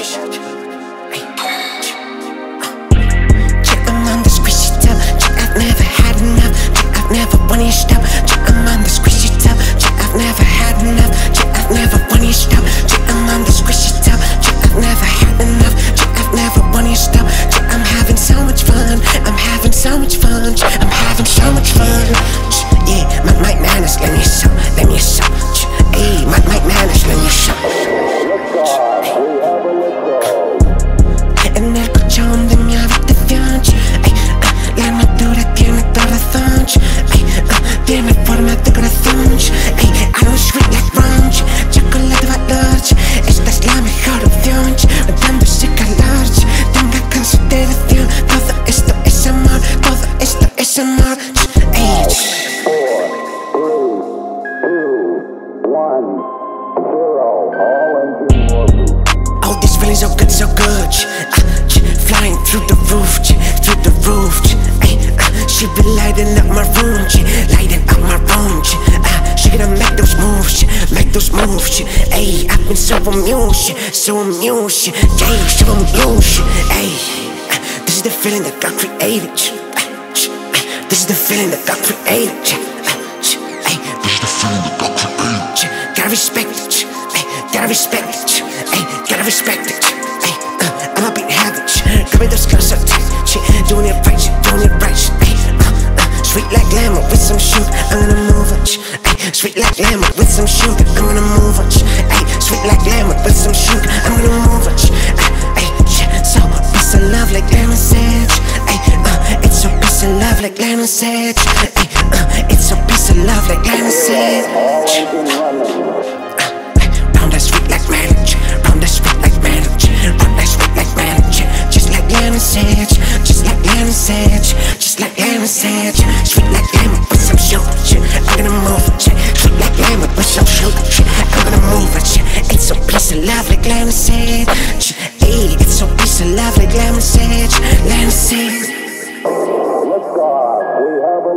I'm on the squishy tub. I've never had enough. I've never wanted to stop. I'm on the squishy tub. I've never had enough. I've never wanted to stop. I'm on the squishy tub. I've never had enough. I've never wanted to stop. I'm having so much fun. I'm having so much fun. I'm having so much fun. Yeah, my manners, let me show. Let me show. Hey, my manners, let me show. En el colchón de mi habitación, la armadura tiene corazón, tiene forma de corazón. I don't sweet like rum, chocolate valor. Esta es la mejor opción, dándose calor. Tenga consideración, todo esto es amor, todo esto es amor. 4, 3, 2, 1, 0, all engine orbit. Oh, this feeling so good, so good. Flying through the roof, through the roof. She be lighting up my room, lighting up my room. She gonna make those moves, make those moves. Ay, I've been so amused, so amused. Yeah, so amused. Ay, this is the feeling that God created. This is the feeling that God created. This is the feeling that God created. Gotta respect it. Gotta respect it. Gotta respect it. I'ma be havage. Got me those girls so tight. Doing it right, doing it right. Sweet like lemon with some sugar, I'm gonna move it. Sweet like lemon with some sugar, I'm gonna move it. Sweet like lemon with some sugar, I'm gonna move it. So piece of love like lemon sage. It's a piece of love like lemon sage. It's a piece of love like lemon sage. Round that sweet like marriage, round that sweet like marriage, round that sweet like marriage. Just like lemon sage, just like lemon sage, just like lemon sage. Sweet like lemon with some sugar, I'm gonna move it. Sweet like lemon with some sugar, I'm gonna move it. It's a piece of love like lemon sage. Hey, it's a piece of love like lemon sage, lemon sage. Let's go. We have